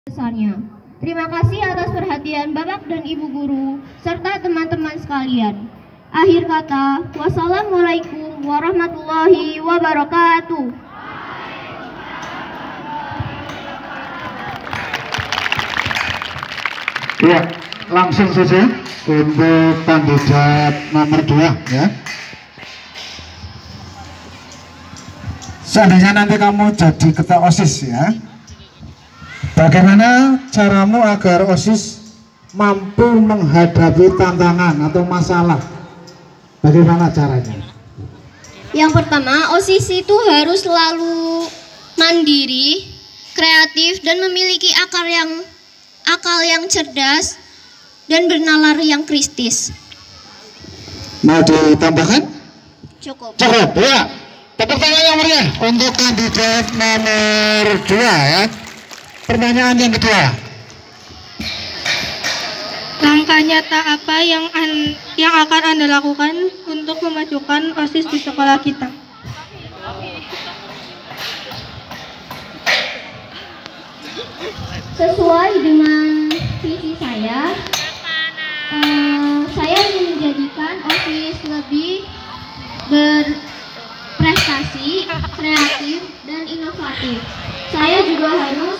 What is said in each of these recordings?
besarnya. Terima kasih atas perhatian Bapak dan Ibu Guru, serta teman-teman sekalian. Akhir kata, wassalamualaikum warahmatullahi wabarakatuh. Ya, langsung saja untuk kandidat nomor 2 ya. Seandainya nanti kamu jadi ketua OSIS ya, bagaimana caramu agar OSIS mampu menghadapi tantangan atau masalah? Bagaimana caranya? Yang pertama, OSIS itu harus selalu mandiri, kreatif, dan memiliki akal yang cerdas dan bernalar yang kritis. Mau ditambahkan? Cukup. Cukup ya. Tepuk tangan yang meriah untuk kandidat nomor 2 ya. Pertanyaan yang kedua. Langkah nyata apa yang akan Anda lakukan untuk memajukan OSIS di sekolah kita? Sesuai dengan visi saya ingin menjadikan OSIS lebih berprestasi, kreatif, dan inovatif. Saya juga harus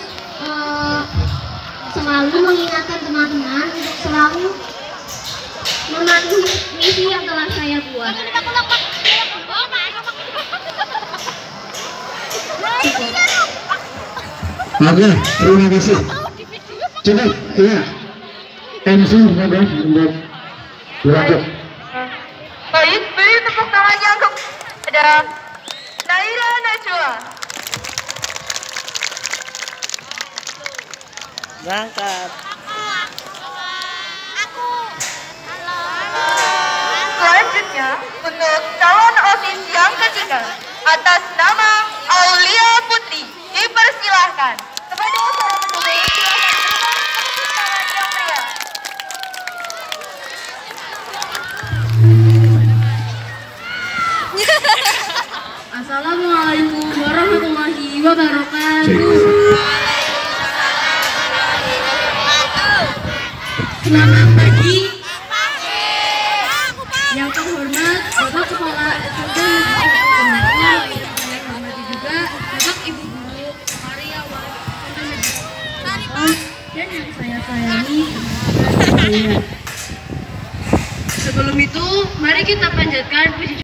selalu mengingatkan teman-teman untuk selalu mematuhi misi yang telah saya buat. Oke, terima kasih. Cukup, ya. MC untuk dilanjut. Baik, beri tepuk tangannya untuk ada Naira Najwa. Berangkat. Selanjutnya, untuk calon OSIS yang ketiga, atas nama Aulia Putri, dipersilahkan. Kepada para pendukung, silakan tepuk tangan yang meriah. Assalamualaikum warahmatullahi wabarakatuh. Selamat pagi. Yang terhormat Bapak Kepala SMP Negeri 1 yang hormati juga Bapak Ibu Guru Maria dan yang saya sayangi. Sebelum itu, mari kita panjatkan puji